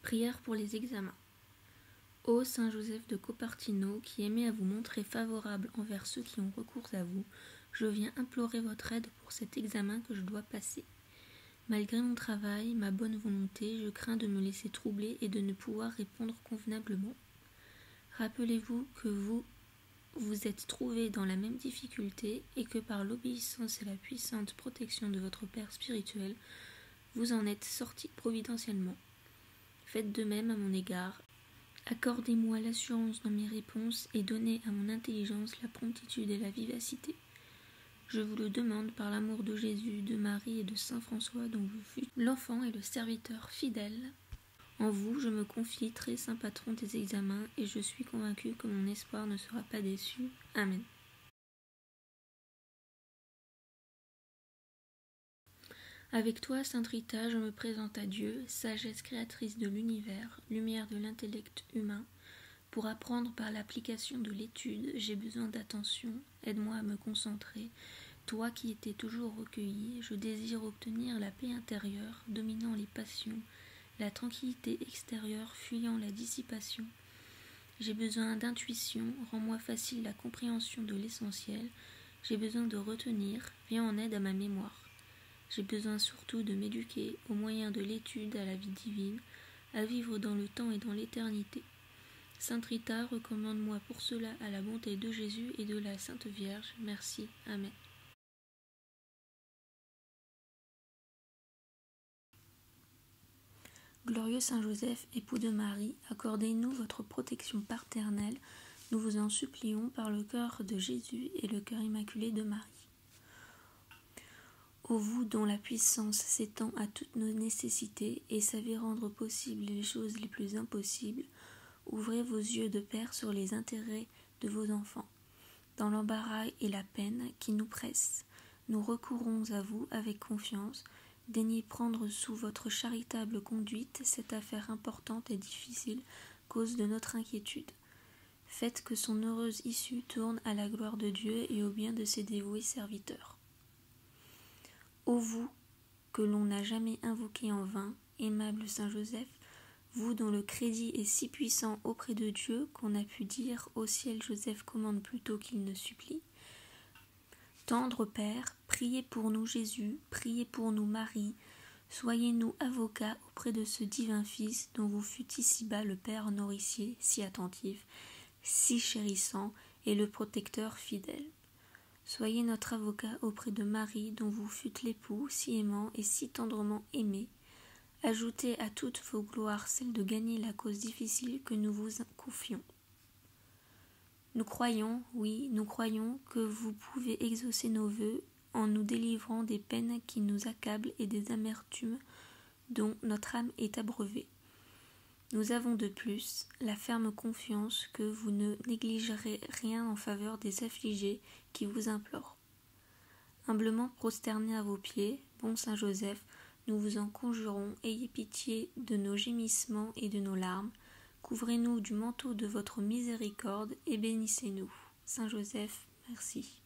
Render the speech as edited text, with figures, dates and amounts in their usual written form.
Prière pour les examens. Ô Saint Joseph de Cupertino, qui aimez à vous montrer favorable envers ceux qui ont recours à vous, je viens implorer votre aide pour cet examen que je dois passer. Malgré mon travail, ma bonne volonté, je crains de me laisser troubler et de ne pouvoir répondre convenablement. Rappelez-vous que vous êtes trouvé dans la même difficulté et que par l'obéissance et la puissante protection de votre Père spirituel, vous en êtes sorti providentiellement. Faites de même à mon égard. Accordez-moi l'assurance dans mes réponses et donnez à mon intelligence la promptitude et la vivacité. Je vous le demande par l'amour de Jésus, de Marie et de Saint François, dont vous fûtes l'enfant et le serviteur fidèle. En vous, je me confie, très saint patron des examens, et je suis convaincu que mon espoir ne sera pas déçu. Amen. Avec toi, Sainte Rita, je me présente à Dieu, sagesse créatrice de l'univers, lumière de l'intellect humain. Pour apprendre par l'application de l'étude, j'ai besoin d'attention, aide-moi à me concentrer. Toi qui étais toujours recueilli, je désire obtenir la paix intérieure, dominant les passions, la tranquillité extérieure, fuyant la dissipation. J'ai besoin d'intuition, rends-moi facile la compréhension de l'essentiel. J'ai besoin de retenir, viens en aide à ma mémoire. J'ai besoin surtout de m'éduquer au moyen de l'étude à la vie divine, à vivre dans le temps et dans l'éternité. Sainte Rita, recommande-moi pour cela à la bonté de Jésus et de la Sainte Vierge. Merci. Amen. Glorieux Saint Joseph, époux de Marie, accordez-nous votre protection paternelle, nous vous en supplions par le cœur de Jésus et le cœur immaculé de Marie. Ô vous dont la puissance s'étend à toutes nos nécessités et savez rendre possibles les choses les plus impossibles, ouvrez vos yeux de Père sur les intérêts de vos enfants. Dans l'embarras et la peine qui nous pressent, nous recourons à vous avec confiance. Daignez prendre sous votre charitable conduite cette affaire importante et difficile, cause de notre inquiétude. Faites que son heureuse issue tourne à la gloire de Dieu et au bien de ses dévoués serviteurs. Ô vous que l'on n'a jamais invoqué en vain, aimable Saint Joseph, vous dont le crédit est si puissant auprès de Dieu qu'on a pu dire au ciel Joseph commande plutôt qu'il ne supplie. Tendre Père, priez pour nous Jésus, priez pour nous Marie, soyez-nous avocats auprès de ce divin Fils dont vous fûtes ici-bas le Père nourricier, si attentif, si chérissant et le protecteur fidèle. Soyez notre avocat auprès de Marie dont vous fûtes l'époux, si aimant et si tendrement aimé. Ajoutez à toutes vos gloires celle de gagner la cause difficile que nous vous confions. Nous croyons, oui, nous croyons que vous pouvez exaucer nos vœux en nous délivrant des peines qui nous accablent et des amertumes dont notre âme est abreuvée. Nous avons de plus la ferme confiance que vous ne négligerez rien en faveur des affligés qui vous implorent. Humblement prosternés à vos pieds, bon Saint Joseph, nous vous en conjurons, ayez pitié de nos gémissements et de nos larmes, couvrez-nous du manteau de votre miséricorde et bénissez-nous. Saint Joseph, merci.